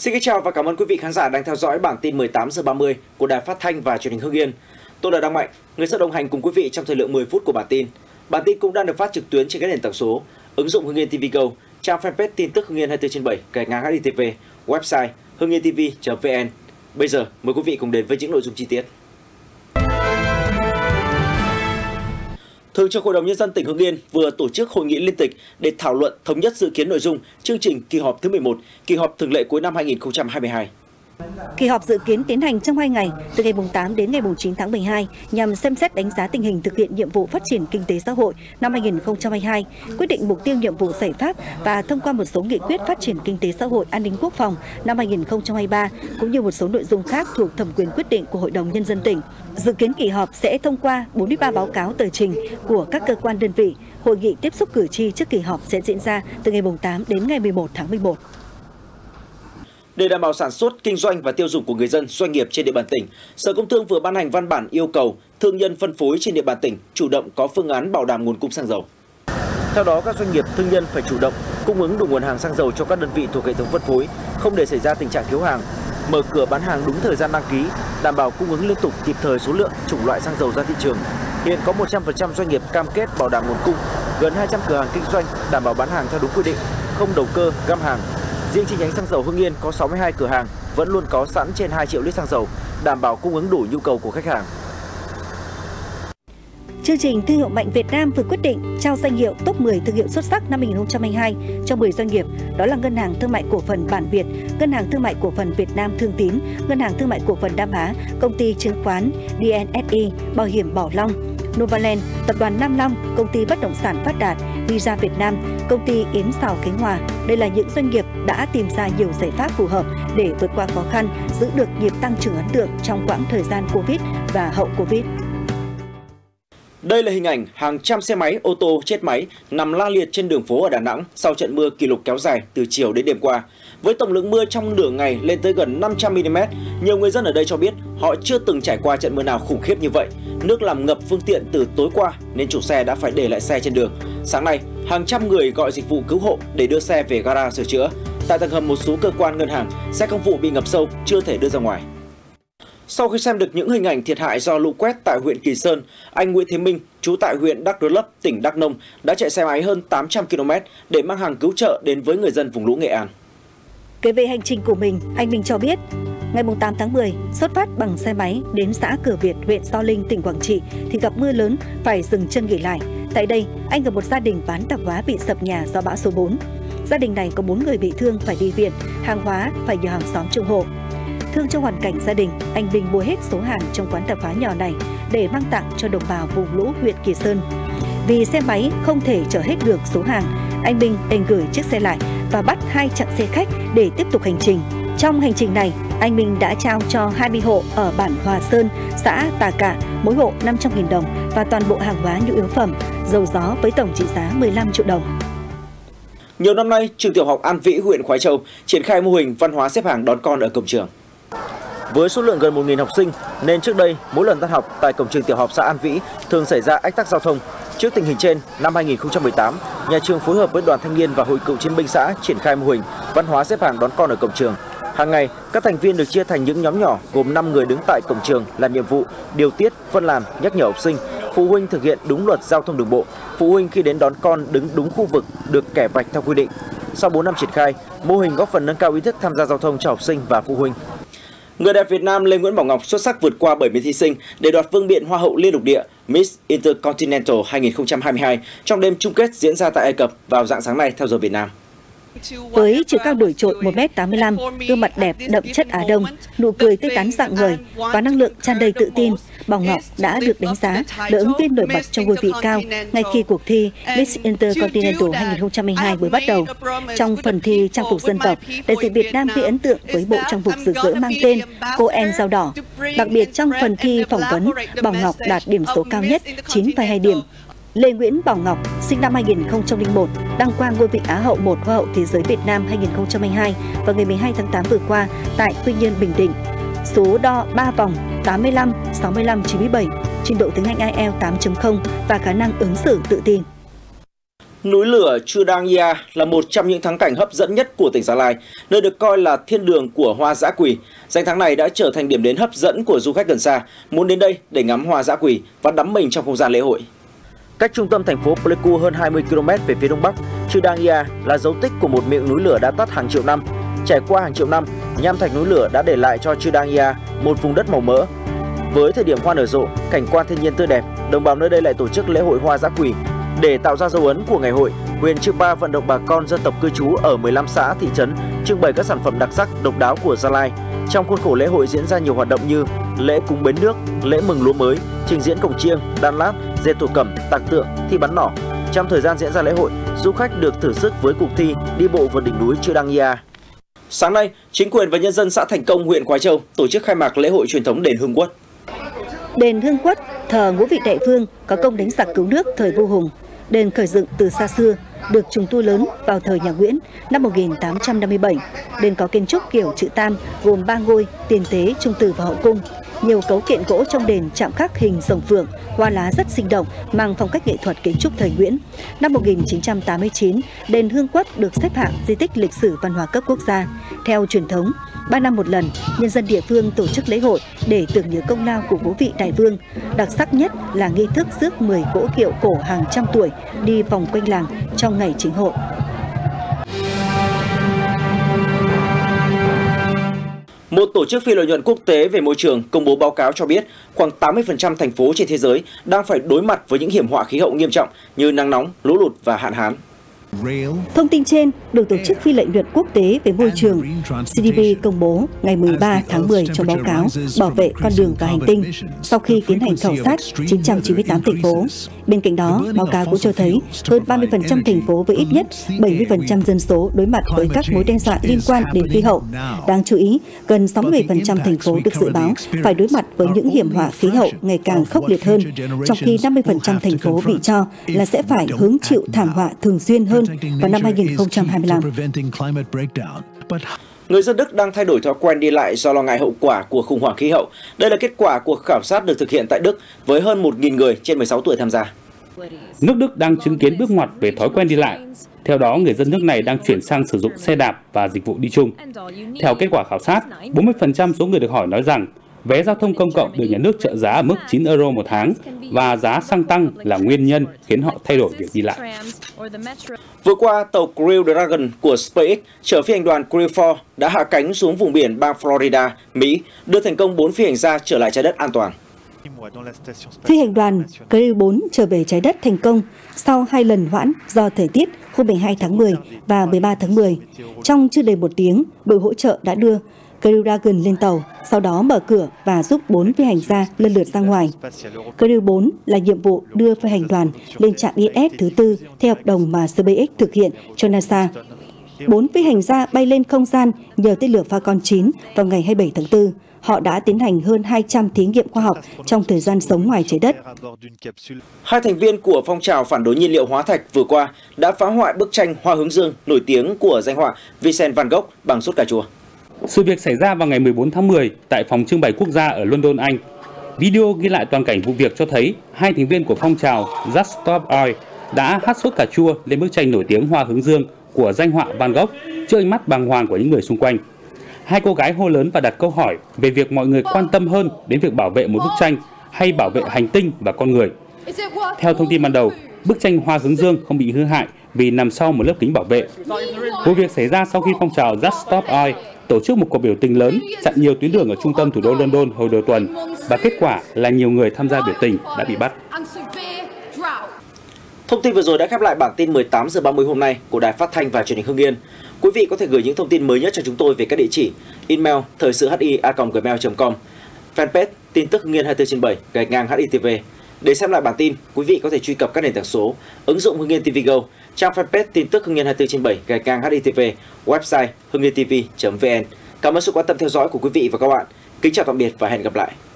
Xin kính chào và cảm ơn quý vị khán giả đang theo dõi bản tin 18 giờ 30 của Đài Phát thanh và Truyền hình Hưng Yên. Tôi là Đăng Mạnh, người sẽ đồng hành cùng quý vị trong thời lượng 10 phút của bản tin. Bản tin cũng đang được phát trực tuyến trên các nền tảng số, ứng dụng Hưng Yên TV Go, trang fanpage tin tức Hưng Yên 24/7, gạch ngang HITV, website hưng-yên-tv.vn. Bây giờ mời quý vị cùng đến với những nội dung chi tiết. Thường trực Hội đồng Nhân dân tỉnh Hưng Yên vừa tổ chức hội nghị liên tịch để thảo luận thống nhất dự kiến nội dung chương trình kỳ họp thứ 11, kỳ họp thường lệ cuối năm 2022. Kỳ họp dự kiến tiến hành trong 2 ngày, từ ngày 8 đến ngày 9 tháng 12, nhằm xem xét đánh giá tình hình thực hiện nhiệm vụ phát triển kinh tế xã hội năm 2022, quyết định mục tiêu nhiệm vụ giải pháp và thông qua một số nghị quyết phát triển kinh tế xã hội an ninh quốc phòng năm 2023, cũng như một số nội dung khác thuộc thẩm quyền quyết định của Hội đồng Nhân dân tỉnh. Dự kiến kỳ họp sẽ thông qua 43 báo cáo tờ trình của các cơ quan đơn vị. Hội nghị tiếp xúc cử tri trước kỳ họp sẽ diễn ra từ ngày 8 đến ngày 11 tháng 11. Để đảm bảo sản xuất, kinh doanh và tiêu dùng của người dân, doanh nghiệp trên địa bàn tỉnh, Sở Công Thương vừa ban hành văn bản yêu cầu thương nhân phân phối trên địa bàn tỉnh chủ động có phương án bảo đảm nguồn cung xăng dầu. Theo đó, các doanh nghiệp thương nhân phải chủ động cung ứng đủ nguồn hàng xăng dầu cho các đơn vị thuộc hệ thống phân phối, không để xảy ra tình trạng thiếu hàng, mở cửa bán hàng đúng thời gian đăng ký, đảm bảo cung ứng liên tục kịp thời số lượng, chủng loại xăng dầu ra thị trường. Hiện có 100% doanh nghiệp cam kết bảo đảm nguồn cung, gần 200 cửa hàng kinh doanh đảm bảo bán hàng theo đúng quy định, không đầu cơ, găm hàng. Riêng chi nhánh xăng dầu Hưng Yên có 62 cửa hàng vẫn luôn có sẵn trên 2 triệu lít xăng dầu, đảm bảo cung ứng đủ nhu cầu của khách hàng. Chương trình Thương hiệu mạnh Việt Nam vừa quyết định trao danh hiệu top 10 thương hiệu xuất sắc năm 2022 cho 10 doanh nghiệp, đó là Ngân hàng Thương mại Cổ phần Bản Việt, Ngân hàng Thương mại Cổ phần Việt Nam Thương Tín, Ngân hàng Thương mại Cổ phần Nam Á, Công ty Chứng khoán DNSI, Bảo hiểm Bảo Long, Novaland, Tập đoàn Nam Long, Công ty Bất động sản Phát Đạt, Visa Việt Nam, Công ty Yến Xào Khánh Hòa. Đây là những doanh nghiệp đã tìm ra nhiều giải pháp phù hợp để vượt qua khó khăn, giữ được nhịp tăng trưởng ấn tượng trong quãng thời gian Covid và hậu Covid. Đây là hình ảnh hàng trăm xe máy, ô tô chết máy nằm la liệt trên đường phố ở Đà Nẵng sau trận mưa kỷ lục kéo dài từ chiều đến đêm qua. Với tổng lượng mưa trong nửa ngày lên tới gần 500 mm, nhiều người dân ở đây cho biết họ chưa từng trải qua trận mưa nào khủng khiếp như vậy. Nước làm ngập phương tiện từ tối qua nên chủ xe đã phải để lại xe trên đường. Sáng nay, hàng trăm người gọi dịch vụ cứu hộ để đưa xe về gara sửa chữa. Tại tầng hầm một số cơ quan ngân hàng, xe công vụ bị ngập sâu chưa thể đưa ra ngoài. Sau khi xem được những hình ảnh thiệt hại do lũ quét tại huyện Kỳ Sơn, anh Nguyễn Thế Minh, trú tại huyện Đắk Rơ Lấp, tỉnh Đắk Nông, đã chạy xe máy hơn 800 km để mang hàng cứu trợ đến với người dân vùng lũ Nghệ An. Kể về hành trình của mình, anh Minh cho biết, ngày 8 tháng 10, xuất phát bằng xe máy đến xã Cửa Việt, huyện Gio Linh, tỉnh Quảng Trị thì gặp mưa lớn, phải dừng chân nghỉ lại. Tại đây, anh gặp một gia đình bán tạp hóa bị sập nhà do bão số 4. Gia đình này có 4 người bị thương phải đi viện, hàng hóa phải nhờ hàng xóm trông hộ. Thương cho hoàn cảnh gia đình, anh Minh mua hết số hàng trong quán tạp hóa nhỏ này để mang tặng cho đồng bào vùng lũ huyện Kỳ Sơn. Vì xe máy không thể chở hết được số hàng, anh Minh đành gửi chiếc xe lại và bắt 2 chặng xe khách để tiếp tục hành trình. Trong hành trình này, anh Minh đã trao cho 20 hộ ở bản Hòa Sơn, xã Tà Cả, mỗi hộ 500.000 đồng và toàn bộ hàng hóa nhu yếu phẩm, dầu gió với tổng trị giá 15 triệu đồng. Nhiều năm nay, trường tiểu học An Vĩ, huyện Khoái Châu triển khai mô hình văn hóa xếp hàng đón con ở cổng trường. Với số lượng gần 1.000 học sinh, nên trước đây mỗi lần tan học tại cổng trường tiểu học xã An Vĩ thường xảy ra ách tắc giao thông. Trước tình hình trên, năm 2018, nhà trường phối hợp với Đoàn Thanh niên và Hội Cựu chiến binh xã triển khai mô hình văn hóa xếp hàng đón con ở cổng trường. Hàng ngày, các thành viên được chia thành những nhóm nhỏ gồm 5 người đứng tại cổng trường làm nhiệm vụ điều tiết, phân làn, nhắc nhở học sinh. Phụ huynh thực hiện đúng luật giao thông đường bộ. Phụ huynh khi đến đón con đứng đúng khu vực được kẻ vạch theo quy định. Sau 4 năm triển khai, mô hình góp phần nâng cao ý thức tham gia giao thông cho học sinh và phụ huynh. Người đẹp Việt Nam Lê Nguyễn Bảo Ngọc xuất sắc vượt qua 70 thí sinh để đoạt vương miện Hoa hậu Liên lục địa Miss Intercontinental 2022 trong đêm chung kết diễn ra tại Ai Cập vào rạng sáng nay theo giờ Việt Nam. Với chiều cao nổi trội 1m85, gương mặt đẹp đậm chất Á Đông, nụ cười tươi tắn rạng ngời và năng lượng tràn đầy tự tin, Bảo Ngọc đã được đánh giá là ứng viên nổi bật trong ngôi vị cao ngay khi cuộc thi Miss Intercontinental 2022 mới bắt đầu. Trong phần thi trang phục dân tộc, đại diện Việt Nam gây ấn tượng với bộ trang phục rực rỡ mang tên Cô Em Dao Đỏ. Đặc biệt trong phần thi phỏng vấn, Bảo Ngọc đạt điểm số cao nhất 9,2 điểm. Lê Nguyễn Bảo Ngọc, sinh năm 2001, đăng quang ngôi vị Á hậu 1 Hoa hậu Thế giới Việt Nam 2022 vào ngày 12 tháng 8 vừa qua tại Quy Nhơn, Bình Định. Số đo 3 vòng 85, 65, 97, trình độ tiếng Anh IELTS 8.0 và khả năng ứng xử tự tin. Núi lửa Chư Đang Ia là một trong những thắng cảnh hấp dẫn nhất của tỉnh Gia Lai, nơi được coi là thiên đường của hoa dã quỳ. Danh thắng này đã trở thành điểm đến hấp dẫn của du khách gần xa, muốn đến đây để ngắm hoa dã quỳ và đắm mình trong không gian lễ hội. Cách trung tâm thành phố Pleiku hơn 20 km về phía đông bắc, Chư Đang Ia là dấu tích của một miệng núi lửa đã tắt hàng triệu năm. Trải qua hàng triệu năm, nham thạch núi lửa đã để lại cho Chư Đang Ia một vùng đất màu mỡ. Với thời điểm hoa nở rộ, cảnh quan thiên nhiên tươi đẹp, đồng bào nơi đây lại tổ chức lễ hội hoa dã quỳ. Để tạo ra dấu ấn của ngày hội, huyện Chư Pa vận động bà con dân tộc cư trú ở 15 xã, thị trấn trưng bày các sản phẩm đặc sắc, độc đáo của Gia Lai. Trong khuôn khổ lễ hội diễn ra nhiều hoạt động như lễ cúng bến nước, lễ mừng lúa mới, trình diễn cồng chiêng, đan lát, dệt thổ cẩm, tạc tượng, thi bắn nỏ. Trong thời gian diễn ra lễ hội, du khách được thử sức với cuộc thi đi bộ vượt đỉnh núi Chư Đang Ia. Sáng nay, chính quyền và nhân dân xã Thành Công, huyện Khoái Châu tổ chức khai mạc lễ hội truyền thống đền Hương Quất. Đền Hương Quất thờ Ngũ Vị Đại Vương, có công đánh giặc cứu nước thời vua Hùng. Đền khởi dựng từ xa xưa, được trùng tu lớn vào thời nhà Nguyễn năm 1857. Đền có kiến trúc kiểu chữ tam, gồm 3 ngôi, tiền tế, trung tử và hậu cung. Nhiều cấu kiện gỗ trong đền chạm khắc hình rồng phượng, hoa lá rất sinh động, mang phong cách nghệ thuật kiến trúc thời Nguyễn. Năm 1989, đền Hương Quất được xếp hạng di tích lịch sử văn hóa cấp quốc gia. Theo truyền thống, 3 năm một lần, nhân dân địa phương tổ chức lễ hội để tưởng nhớ công lao của Ngũ Vị Đại Vương. Đặc sắc nhất là nghi thức rước 10 cỗ kiệu cổ hàng trăm tuổi đi vòng quanh làng trong ngày chính hội. Một tổ chức phi lợi nhuận quốc tế về môi trường công bố báo cáo cho biết khoảng 80% thành phố trên thế giới đang phải đối mặt với những hiểm họa khí hậu nghiêm trọng như nắng nóng, lũ lụt và hạn hán. Thông tin trên được Tổ chức Phi lợi nhuận quốc tế về môi trường CDP công bố ngày 13 tháng 10 trong báo cáo Bảo vệ con đường và hành tinh sau khi tiến hành khảo sát 998 thành phố. Bên cạnh đó, báo cáo cũng cho thấy hơn 30% thành phố với ít nhất 70% dân số đối mặt với các mối đe dọa liên quan đến khí hậu. Đáng chú ý, gần 67% thành phố được dự báo phải đối mặt với những hiểm họa khí hậu ngày càng khốc liệt hơn, trong khi 50% thành phố bị cho là sẽ phải hứng chịu thảm họa thường xuyên hơn vào năm 2025. Người dân Đức đang thay đổi thói quen đi lại do lo ngại hậu quả của khủng hoảng khí hậu. Đây là kết quả cuộc khảo sát được thực hiện tại Đức với hơn 1.000 người trên 16 tuổi tham gia. Nước Đức đang chứng kiến bước ngoặt về thói quen đi lại. Theo đó, người dân nước này đang chuyển sang sử dụng xe đạp và dịch vụ đi chung. Theo kết quả khảo sát, 40% số người được hỏi nói rằng vé giao thông công cộng được nhà nước trợ giá ở mức 9 euro một tháng và giá xăng tăng là nguyên nhân khiến họ thay đổi việc đi lại. Vừa qua, tàu Crew Dragon của SpaceX chở phi hành đoàn Crew 4 đã hạ cánh xuống vùng biển bang Florida, Mỹ, đưa thành công 4 phi hành gia trở lại trái đất an toàn. Phi hành đoàn Crew 4 trở về trái đất thành công sau 2 lần hoãn do thời tiết hôm 12 tháng 10 và 13 tháng 10. Trong chưa đầy 1 tiếng, đội hỗ trợ đã đưa Crew Dragon lên tàu, sau đó mở cửa và giúp 4 phi hành gia lần lượt ra ngoài. Crew 4 là nhiệm vụ đưa phi hành đoàn lên trạm ISS thứ 4 theo hợp đồng mà SpaceX thực hiện cho NASA. 4 phi hành gia bay lên không gian nhờ tên lửa Falcon 9 vào ngày 27 tháng 4. Họ đã tiến hành hơn 200 thí nghiệm khoa học trong thời gian sống ngoài trái đất. 2 thành viên của phong trào phản đối nhiên liệu hóa thạch vừa qua đã phá hoại bức tranh Hoa hướng dương nổi tiếng của danh họa Vincent van Gogh bằng sốt cà chua. Sự việc xảy ra vào ngày 14 tháng 10 tại phòng trưng bày quốc gia ở London, Anh. Video ghi lại toàn cảnh vụ việc cho thấy 2 thành viên của phong trào Just Stop Oil đã hắt sốt cà chua lên bức tranh nổi tiếng Hoa hướng dương của danh họa Van Gogh trước ánh mắt bàng hoàng của những người xung quanh. 2 cô gái hô lớn và đặt câu hỏi về việc mọi người quan tâm hơn đến việc bảo vệ một bức tranh hay bảo vệ hành tinh và con người. Theo thông tin ban đầu, bức tranh Hoa hướng dương không bị hư hại vì nằm sau một lớp kính bảo vệ. Vụ việc xảy ra sau khi phong trào Just Stop Oil tổ chức một cuộc biểu tình lớn chặn nhiều tuyến đường ở trung tâm thủ đô London hồi đầu tuần, và kết quả là nhiều người tham gia biểu tình đã bị bắt. Thông tin vừa rồi đã khép lại bản tin 18 giờ 30 hôm nay của Đài Phát thanh và Truyền hình Hưng Yên. Quý vị có thể gửi những thông tin mới nhất cho chúng tôi về các địa chỉ email thời sự hi@gmail.com, fanpage tin tức Hưng Yên 24/7 _HITV. Để xem lại bản tin, quý vị có thể truy cập các nền tảng số, ứng dụng Hưng Yên TV Go, trang fanpage tin tức Hưng Yên 24/7 _HITV, website hungientv.vn. Cảm ơn sự quan tâm theo dõi của quý vị và các bạn. Kính chào tạm biệt và hẹn gặp lại.